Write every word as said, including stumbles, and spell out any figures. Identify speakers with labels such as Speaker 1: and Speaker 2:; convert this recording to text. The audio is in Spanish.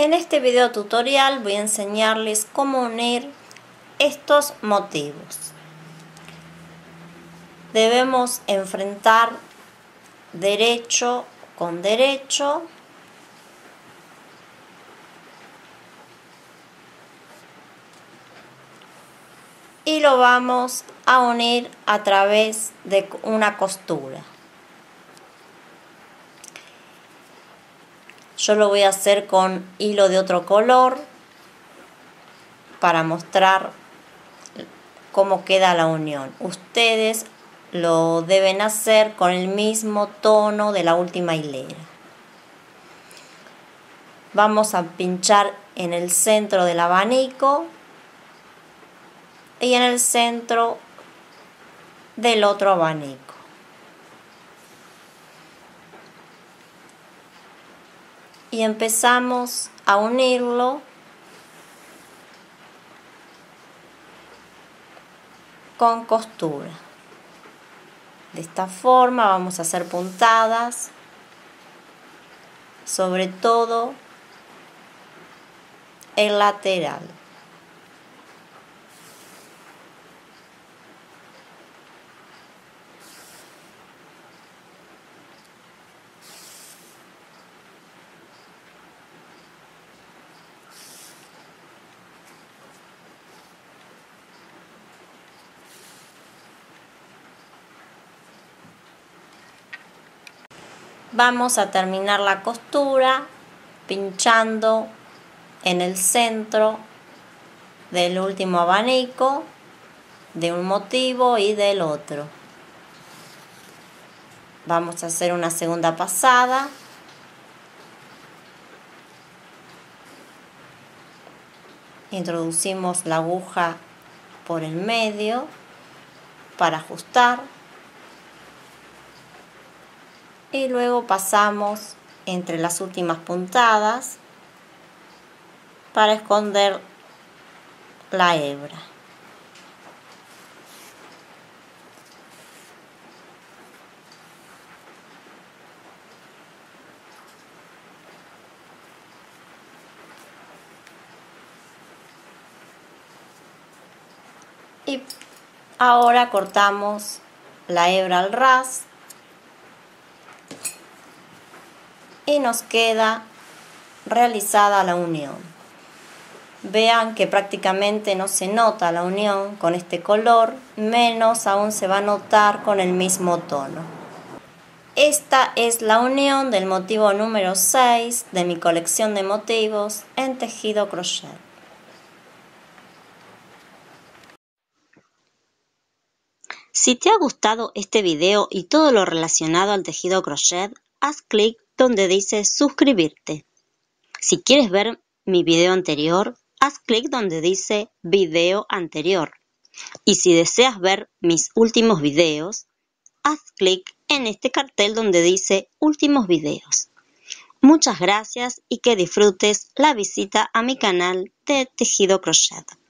Speaker 1: En este video tutorial voy a enseñarles cómo unir estos motivos. Debemos enfrentar derecho con derecho y lo vamos a unir a través de una costura. Yo lo voy a hacer con hilo de otro color para mostrar cómo queda la unión. Ustedes lo deben hacer con el mismo tono de la última hilera. Vamos a pinchar en el centro del abanico y en el centro del otro abanico. Y empezamos a unirlo con costura. De esta forma vamos a hacer puntadas, sobre todo el lateral. Vamos a terminar la costura pinchando en el centro del último abanico de un motivo y del otro. Vamos a hacer una segunda pasada. Introducimos la aguja por el medio para ajustar. Y luego pasamos entre las últimas puntadas para esconder la hebra. Y ahora cortamos la hebra al ras. Y nos queda realizada la unión. Vean que prácticamente no se nota la unión con este color, menos aún se va a notar con el mismo tono. Esta es la unión del motivo número seis de mi colección de motivos en tejido crochet.
Speaker 2: Si te ha gustado este video y todo lo relacionado al tejido crochet, haz clic donde dice suscribirte. Si quieres ver mi video anterior, haz clic donde dice video anterior. Y si deseas ver mis últimos videos, haz clic en este cartel donde dice últimos videos. Muchas gracias y que disfrutes la visita a mi canal de tejido crochet.